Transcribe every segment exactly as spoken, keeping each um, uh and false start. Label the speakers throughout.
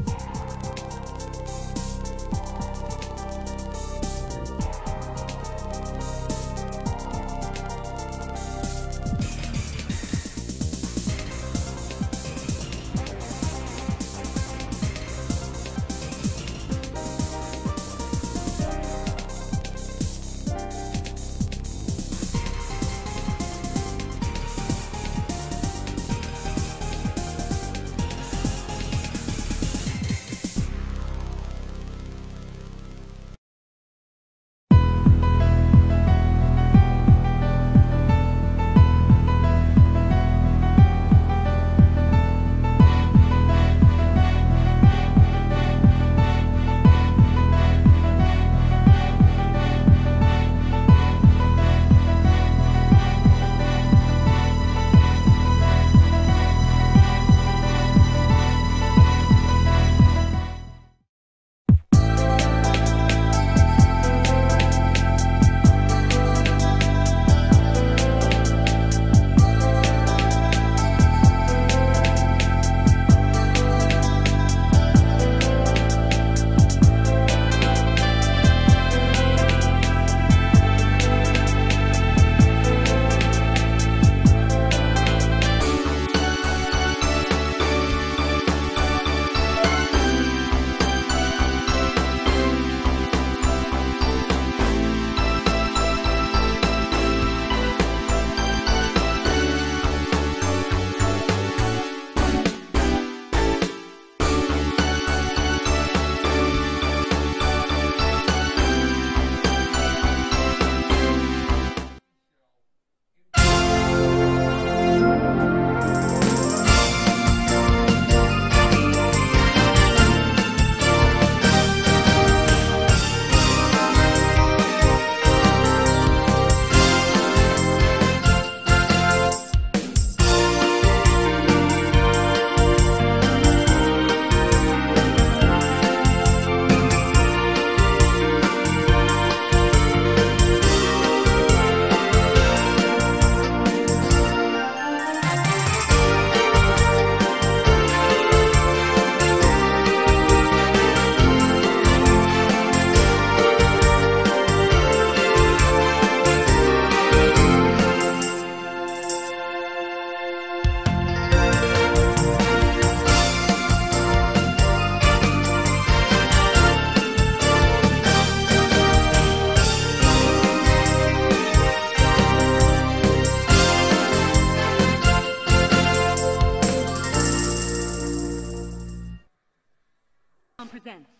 Speaker 1: Presents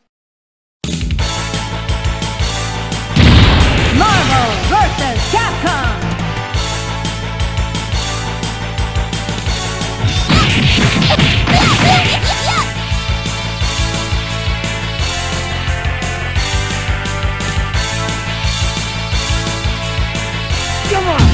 Speaker 1: Marvel versus. Capcom. Come on.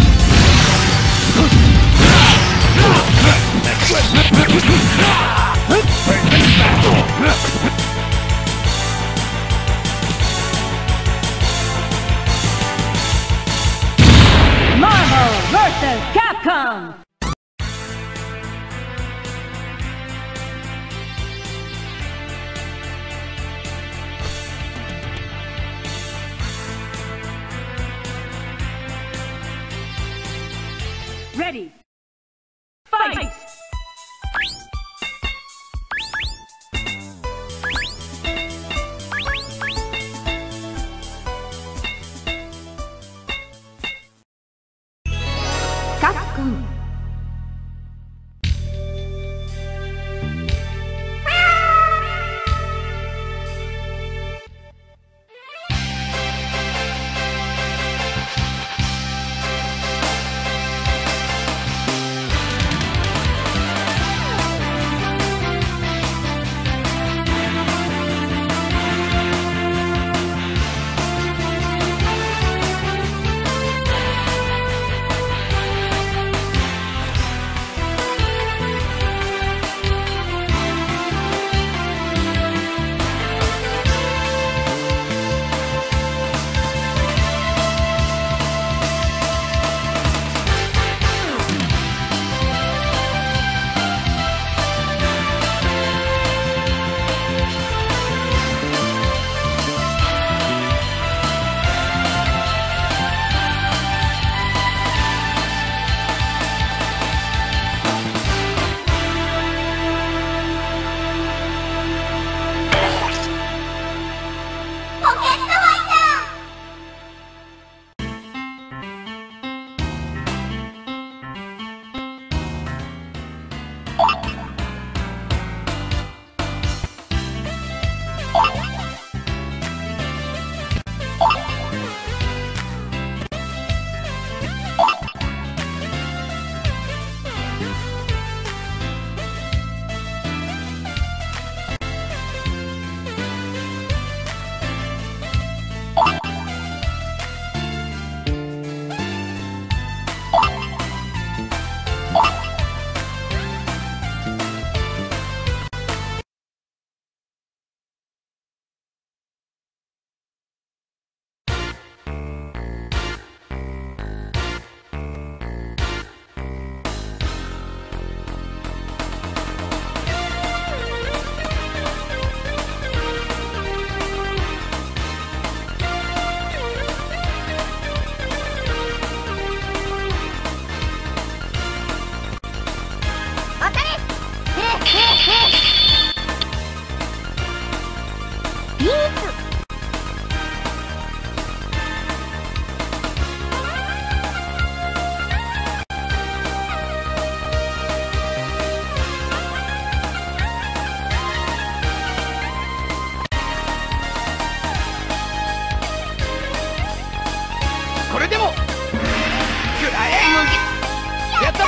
Speaker 2: これでも食らえやったぜ。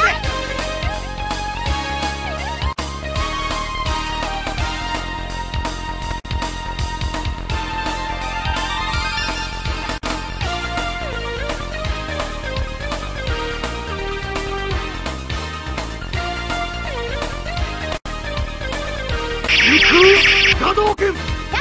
Speaker 2: 行く波動拳。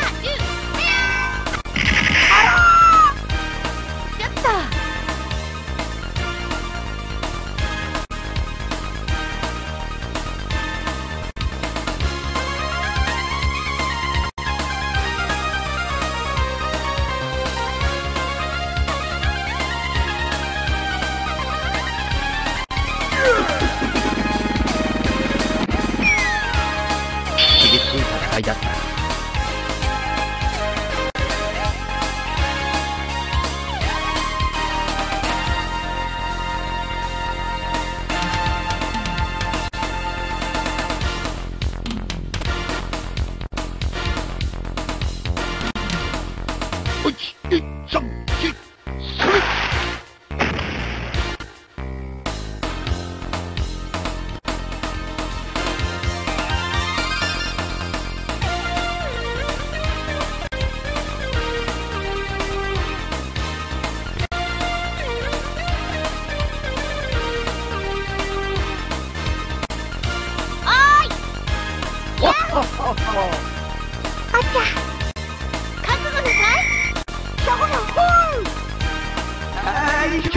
Speaker 2: 厳しい戦いだった。いち、に、さん、よん、それ。あっちゃ、覚悟なさい。そこのポン。はいしょ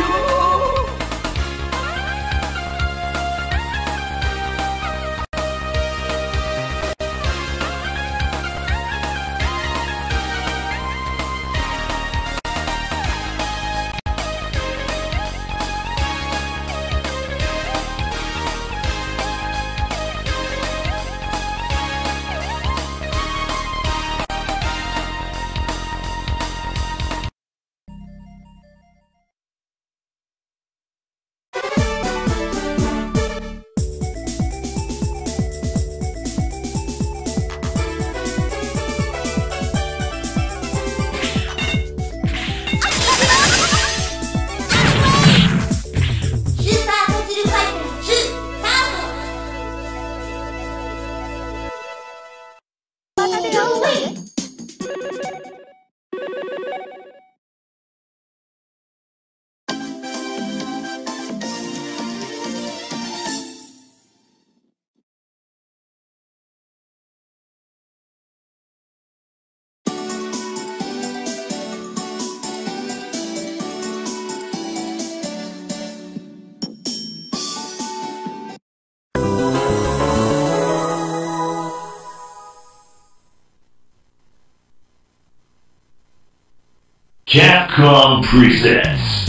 Speaker 3: Capcom presents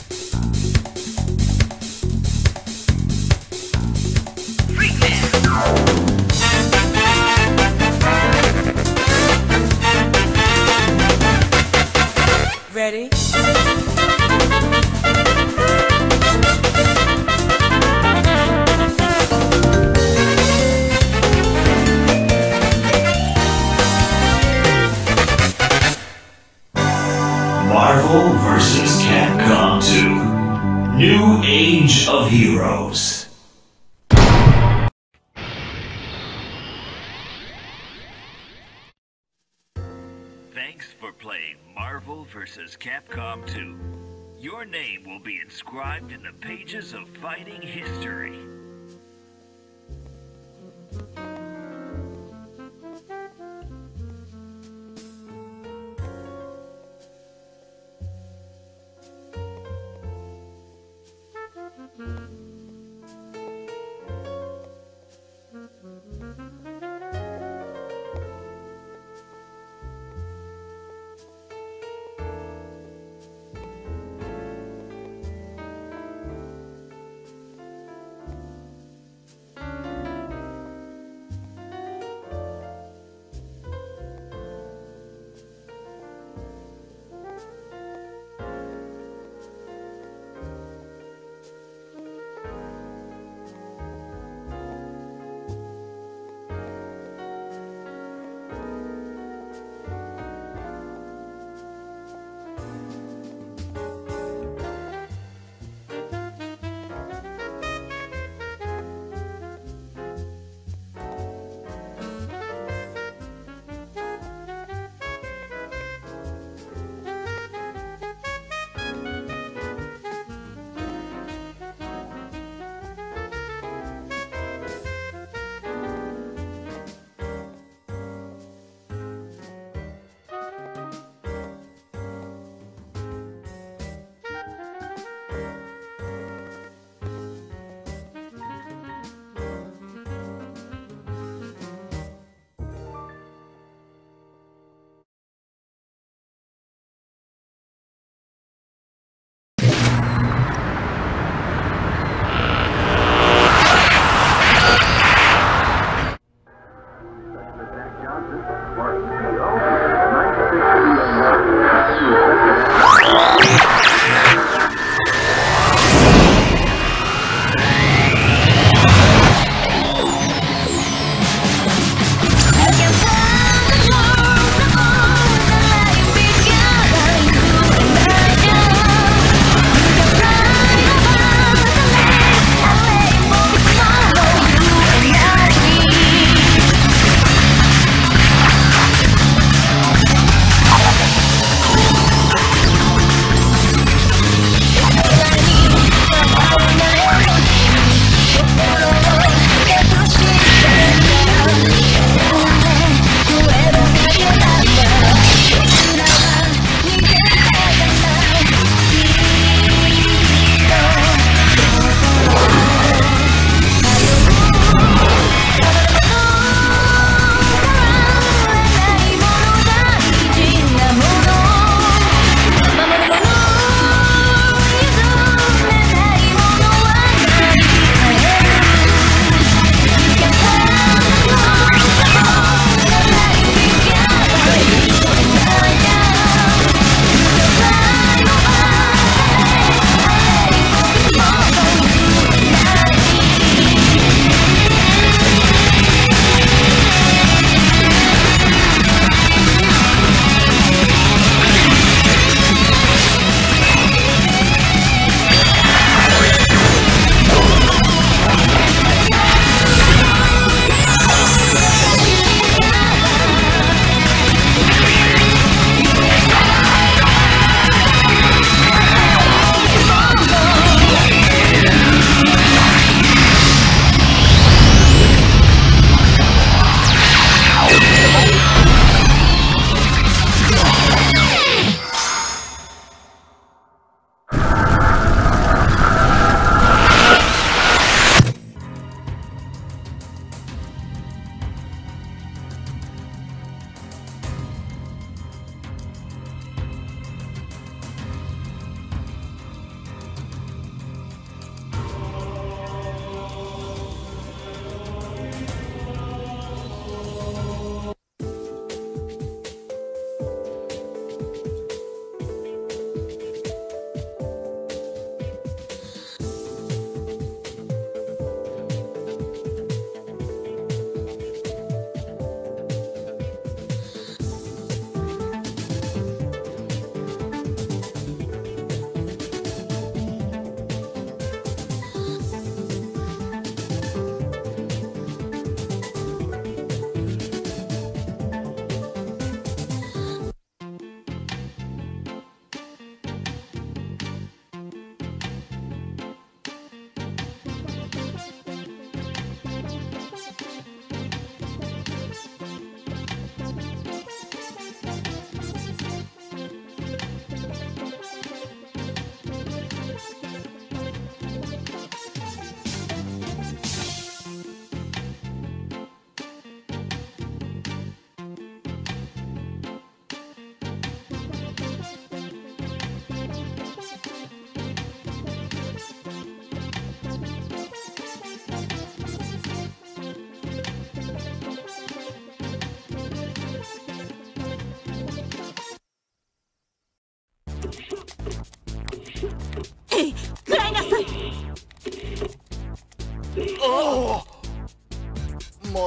Speaker 4: Ready?
Speaker 3: Marvel versus. Capcom two. New Age of Heroes.
Speaker 5: Thanks for playing Marvel versus. Capcom two. Your name will be inscribed in the pages of fighting history.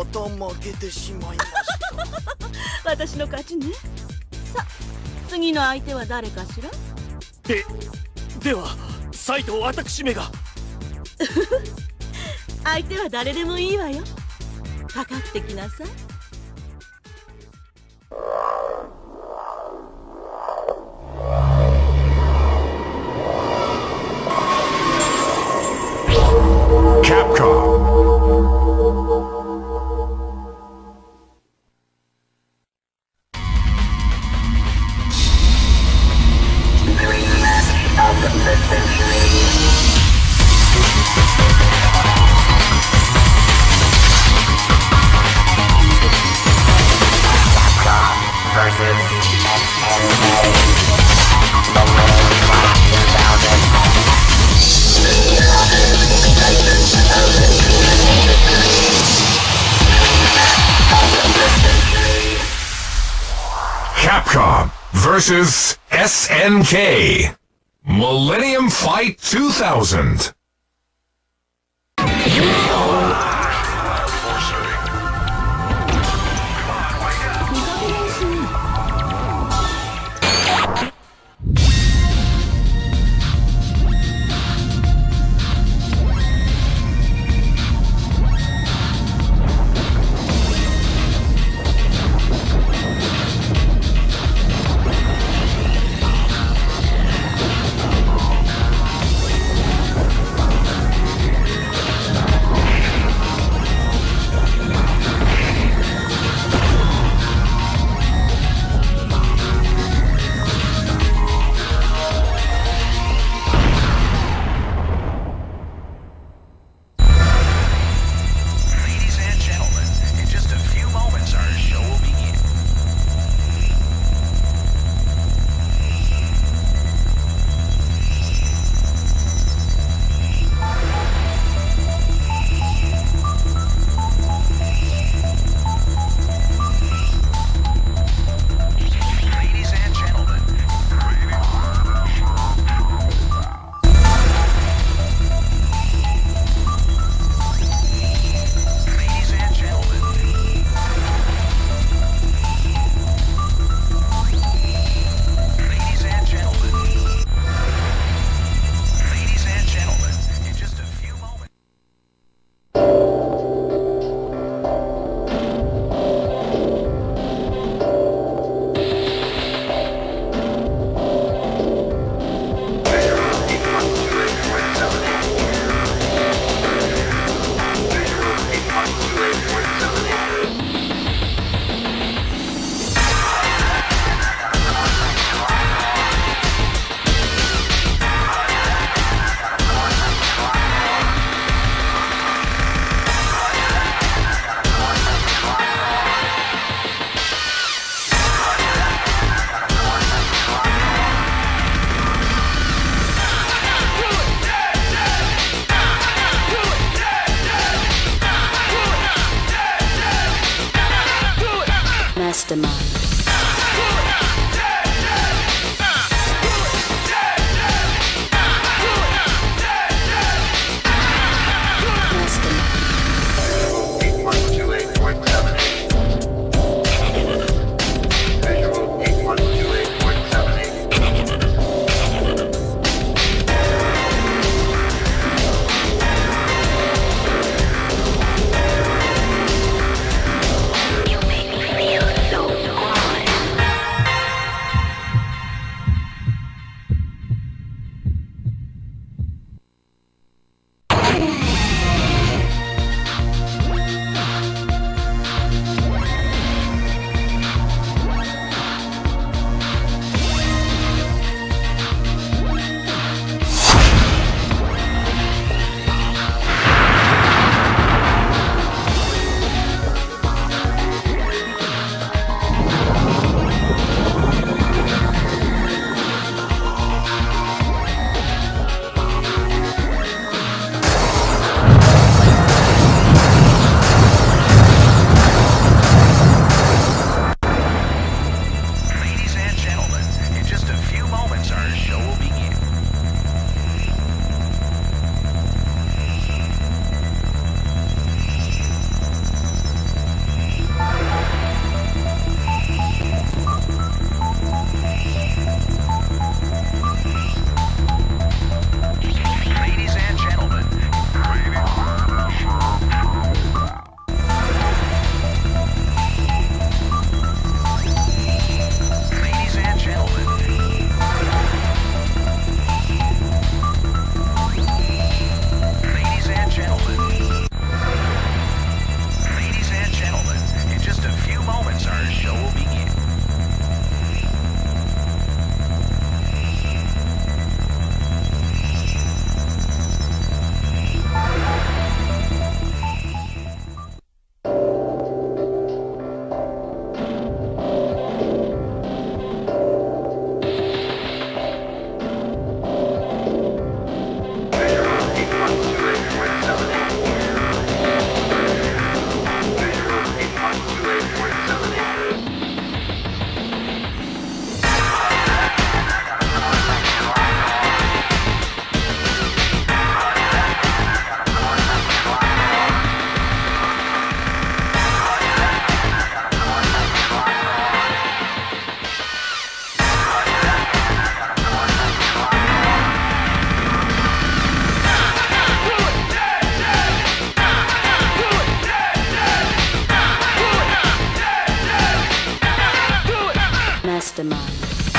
Speaker 6: た負けてしまいました。
Speaker 1: 私の勝ちね。さあ、次の相手は誰かしら。
Speaker 7: で、では再度私めが。
Speaker 1: 相手は誰でもいいわよ。かかってきなさい。
Speaker 8: Capcom. Capcom versus S N K. Millennium Fight two thousand.
Speaker 1: Mastermind.
Speaker 2: You make me feel so quiet.
Speaker 1: Mastermind.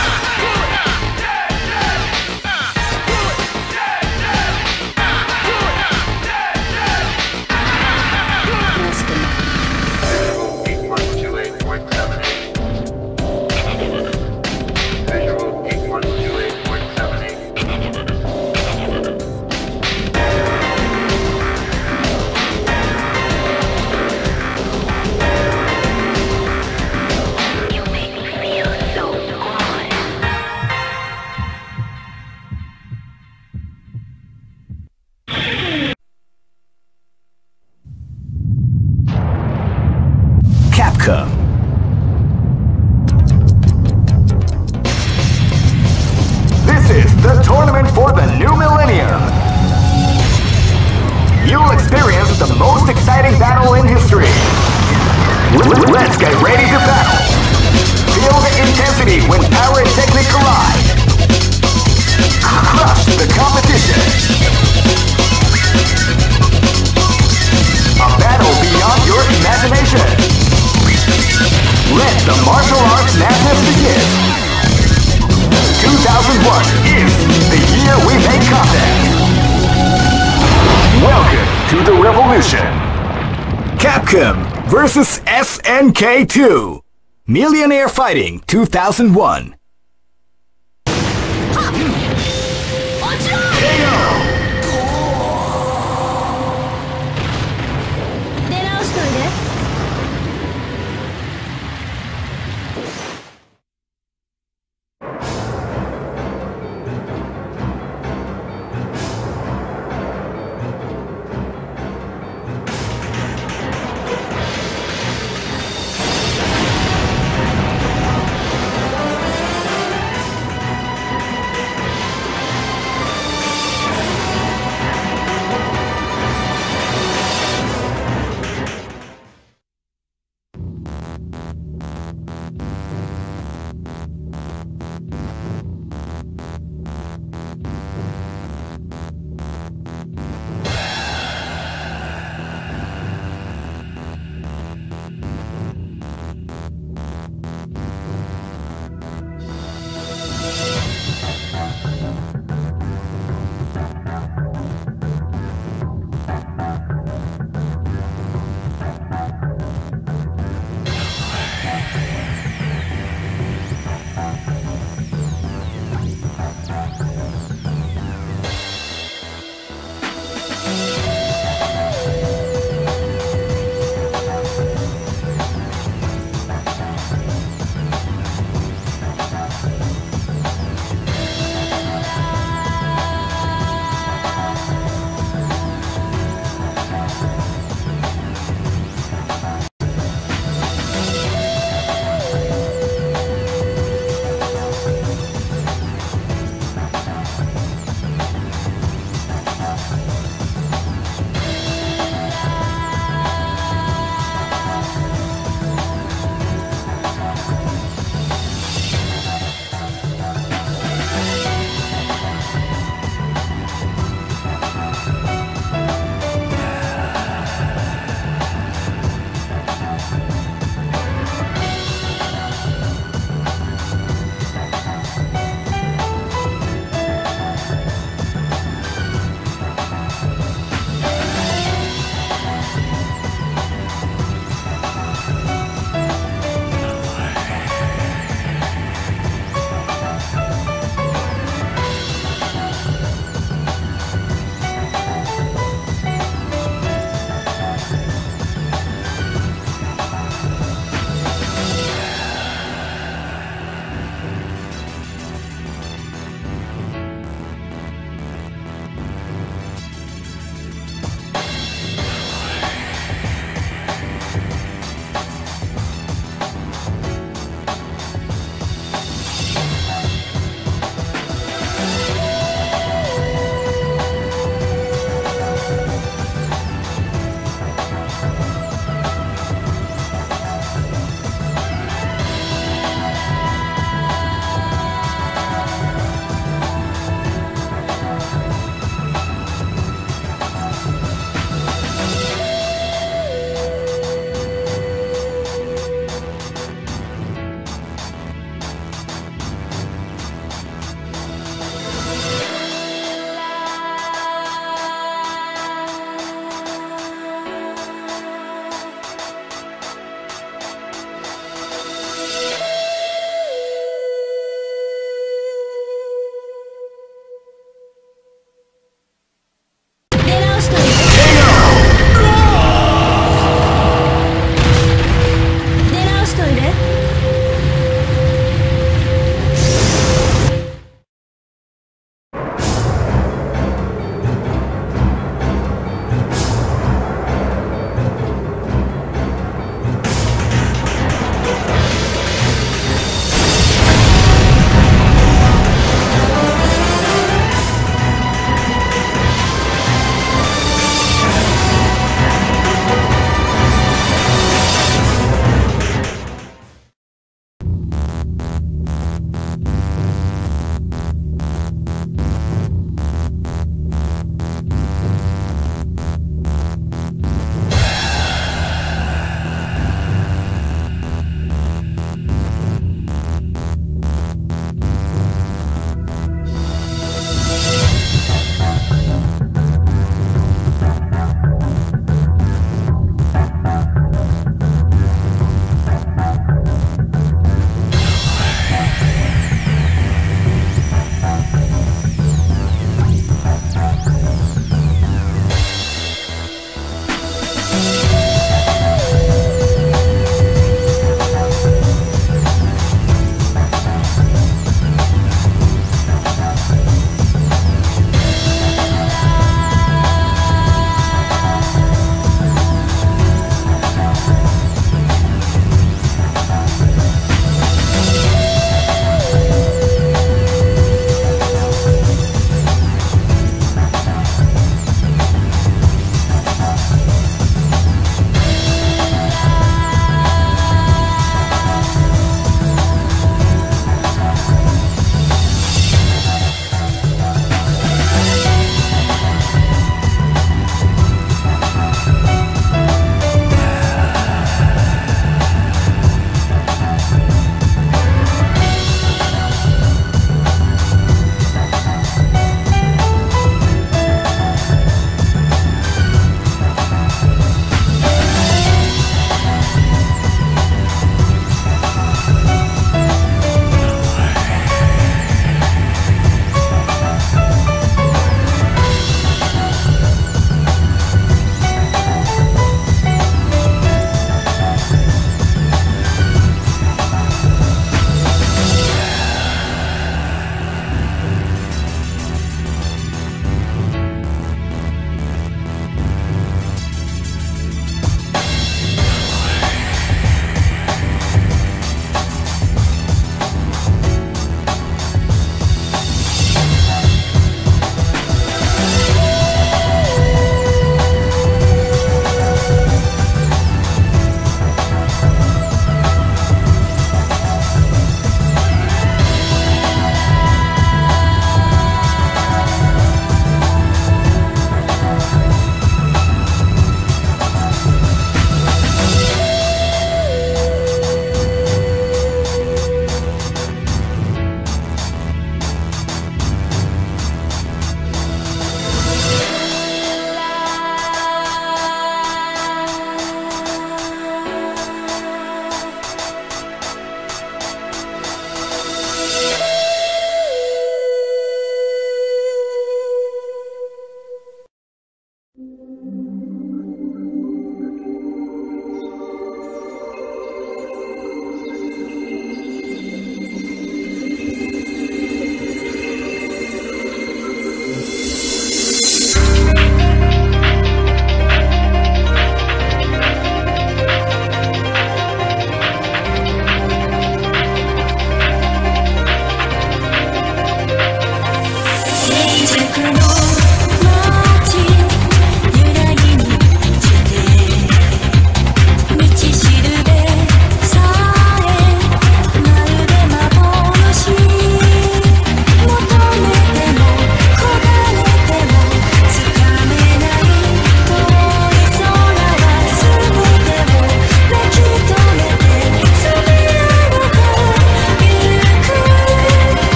Speaker 9: Capcom. This is the tournament for the new millennium. You'll experience the most exciting battle in history. Let's get ready to battle. Feel the intensity when power and technique collide. Crush the competition. A battle beyond your imagination. Let the martial arts madness begin! two thousand one is the year we make contact! Welcome to the revolution! Capcom versus S N K two Millionaire Fighting two thousand one.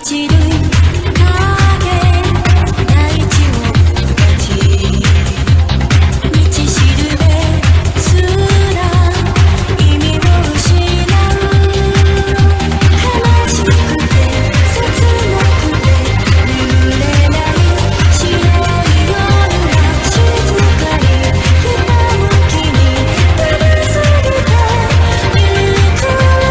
Speaker 10: ちる影大地を立ち道しるべすら意味を失う悲しくて切なくて眠れない白い夜が静かにひたむきに飛び過ぎてゆく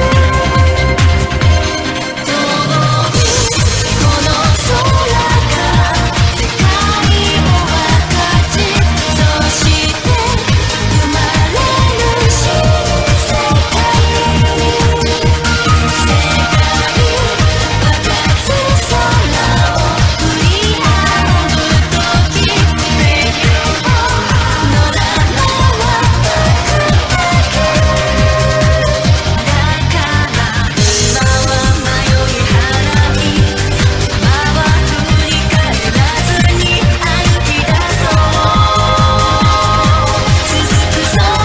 Speaker 10: 遠いこの空が世界を分かちそして生まれる新世界世界分かつ空を振り仰ぐ時目標のららはくだけだから今は迷い払い今は振り返らずに歩き出そう続く空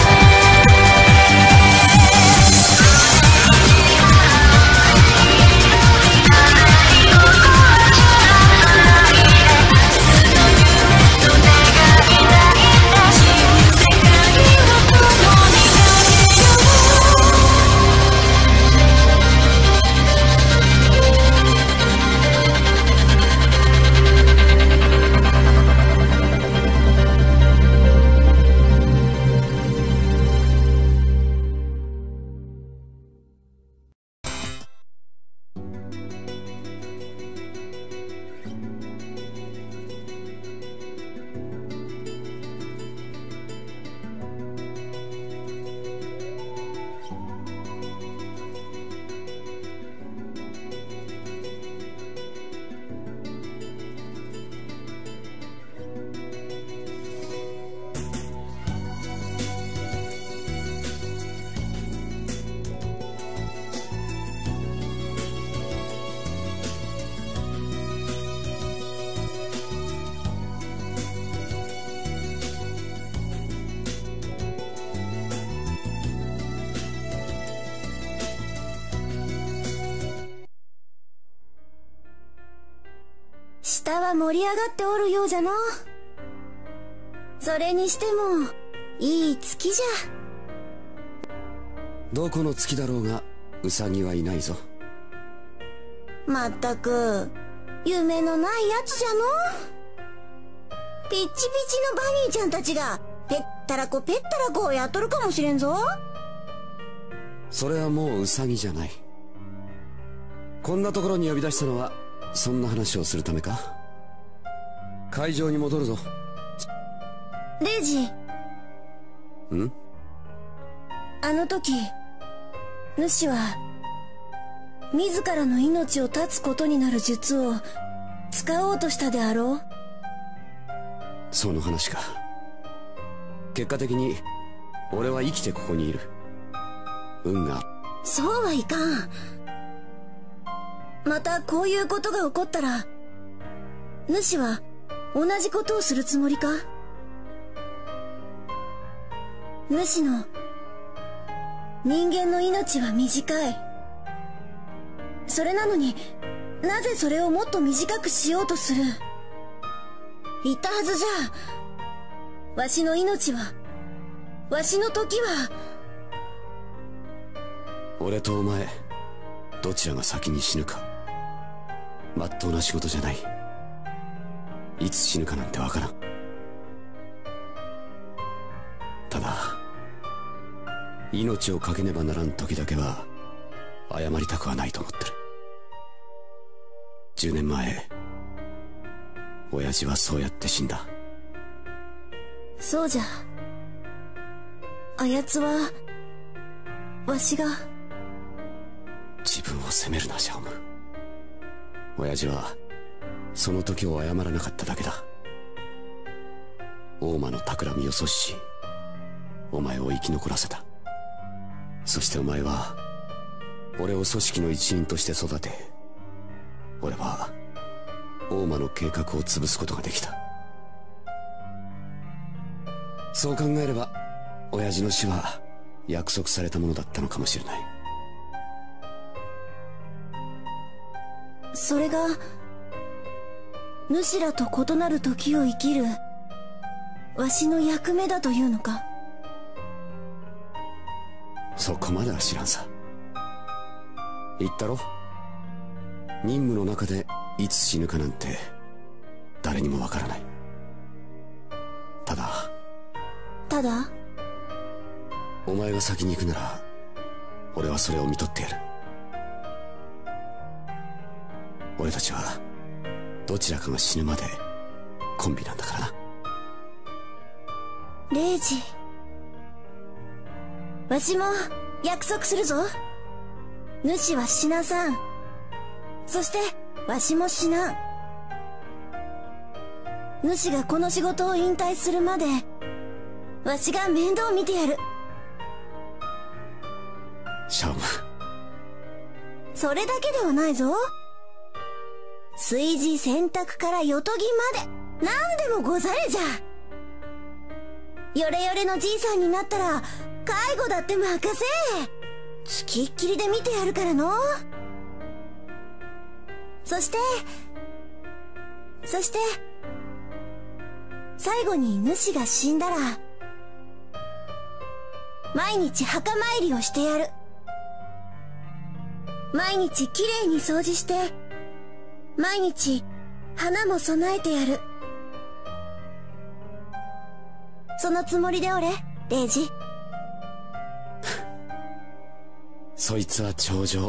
Speaker 10: 下は盛り上がっておるようじゃの。それにしてもいい月じゃ。
Speaker 11: どこの月だろうがウサギはいないぞ。
Speaker 10: まったく夢のないやつじゃの。ピッチピチのバニーちゃんたちがペッタラコペッタラコをやっとるかもしれんぞ。
Speaker 11: それはもうウサギじゃない。こんなところに呼び出したのはそんな話をするためか。会場に戻るぞ。
Speaker 10: レイジ。ん？あの時主は自らの命を絶つことになる術を使おうとしたであろう。
Speaker 11: その話か。結果的に俺は生きてここにいる。運が。
Speaker 10: そうはいかん。またこういうことが起こったら主は同じことをするつもりか。主の人間の命は短い。それなのになぜそれをもっと短くしようとする。言ったはずじゃ。わしの命はわしの時は。
Speaker 11: 俺とお前どちらが先に死ぬかまっとうな仕事じゃない。いつ死ぬかなんてわからん。ただ命をかけねばならん時だけは謝りたくはないと思ってる。じゅうねんまえ親父はそうやって死んだ。
Speaker 10: そうじゃ。あやつはわしが。
Speaker 11: 自分を責めるなシャオム。親父はその時を謝らなかっただけだ。大間の企みを阻止しお前を生き残らせた。そしてお前は俺を組織の一員として育て、俺は大間の計画を潰すことができた。そう考えれば親父の死は約束されたものだったのかもしれない。
Speaker 2: それが主らと異なる時を生きるわしの役目だというのか。
Speaker 11: そこまでは知らんさ。言ったろ、任務の中でいつ死ぬかなんて誰にもわからない。ただ
Speaker 2: ただ
Speaker 11: お前が先に行くなら俺はそれを見とってやる。俺たちはどちらかが死ぬまでコンビなんだからな。
Speaker 2: レイジ、わしも約束するぞ。主は死なさん。そしてわしも死なん。主がこの仕事を引退するまでわしが面倒見てやる。
Speaker 11: シャーム、
Speaker 2: それだけではないぞ。炊事洗濯からよとぎまで何でもござれじゃ。ヨレヨレのじいさんになったら介護だって任せ。つきっきりで見てやるからの。そしてそして最後に主が死んだら毎日墓参りをしてやる。毎日きれいに掃除して毎日花も備えてやる。そのつもりでおれ、レイジ。
Speaker 11: そいつは長女。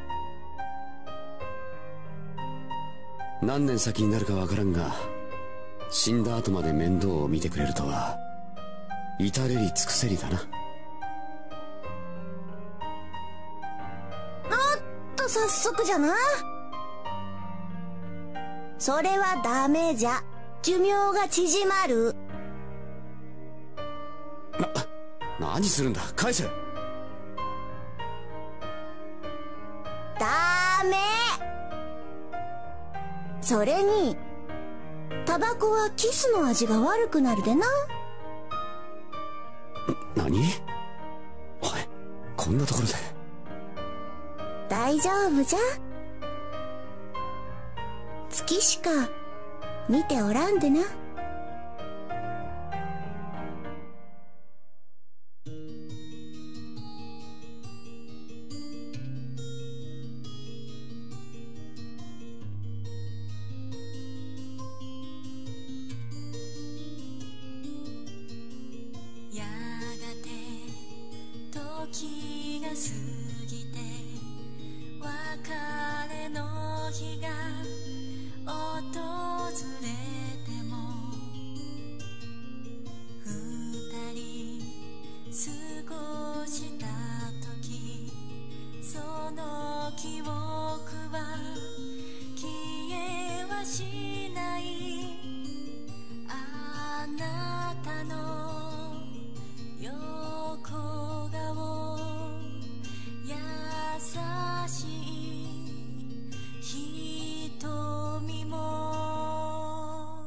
Speaker 11: 何年先になるかわからんが、死んだ後まで面倒を見てくれるとは至れり尽くせりだな。
Speaker 2: おっと早速じゃな。それはダメじゃ。寿命が縮まる。
Speaker 11: な、何するんだ、返せ。
Speaker 2: ダメ。それにタバコはキスの味が悪くなるでな。
Speaker 11: 何？おい、こんなところで。
Speaker 2: 大丈夫じゃ。月しか見ておらんでな。
Speaker 10: やがて時が過ぎて別れの日が訪れても二人過ごした時その記憶は消えはしない。あなたの横顔優しい瞳も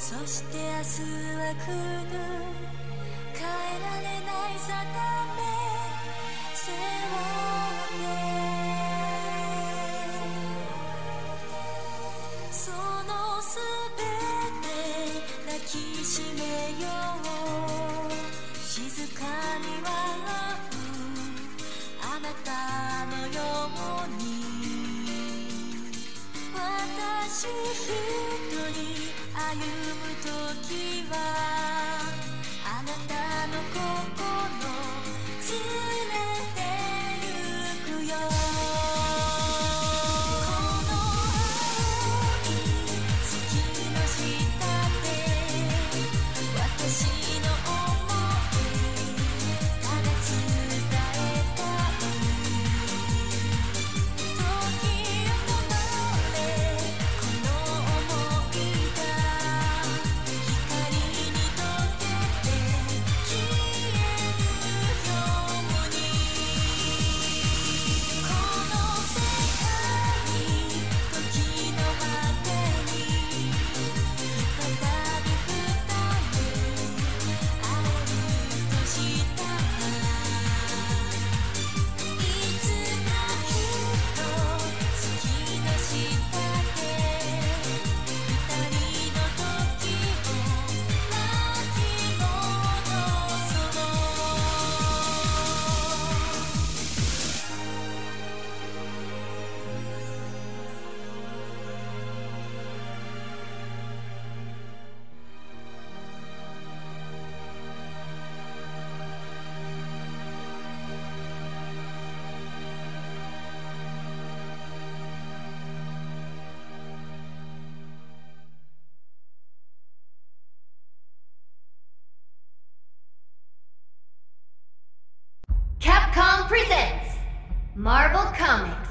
Speaker 10: そして明日は来る帰られないさため背負ってそのすべて抱きしめよう静かに笑うあなたのように私一人歩むときはあなたの心連れて行くよこの青い月の下で私の想いただ伝えたい時を止まれこの想いが光に溶けて消えるようにこの世界時の果てに再び二人会えるとしたらいつかきっと月の下で二人の時を巻き戻そう
Speaker 12: Capcom presents Marvel Comics.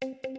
Speaker 2: う